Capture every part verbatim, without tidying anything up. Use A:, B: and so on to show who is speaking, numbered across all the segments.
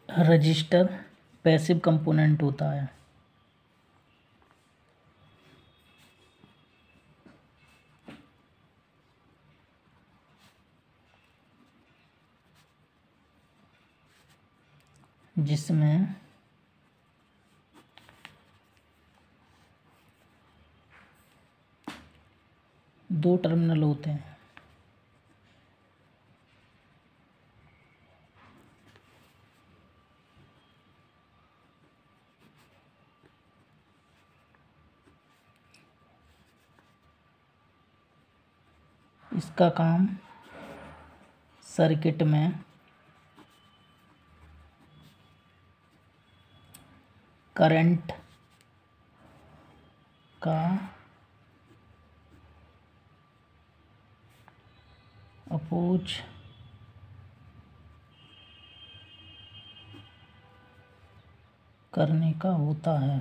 A: Register passive component होता है। जिसमें दो टर्मिनल होते हैं। इसका काम सर्किट में करंट का अपोज करने का होता है।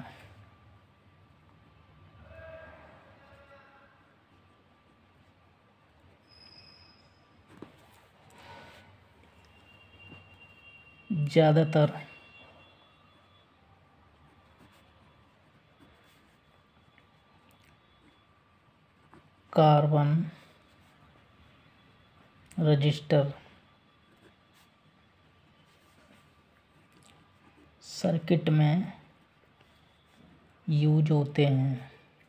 A: ज़्यादातर कार्बन रजिस्टर सर्किट में यूज होते हैं।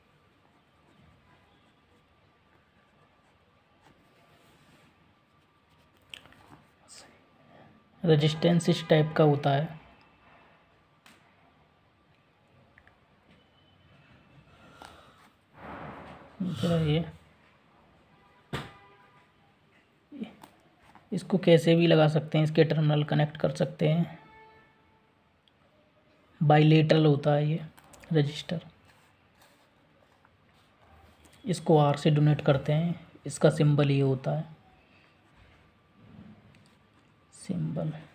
A: रेजिस्टेंस इस टाइप का होता है। ये इसको कैसे भी लगा सकते हैं, इसके टर्मिनल कनेक्ट कर सकते हैं। बाइलेटरल होता है ये रजिस्टर। इसको आर से डोनेट करते हैं। इसका सिंबल ये होता है, सिंबल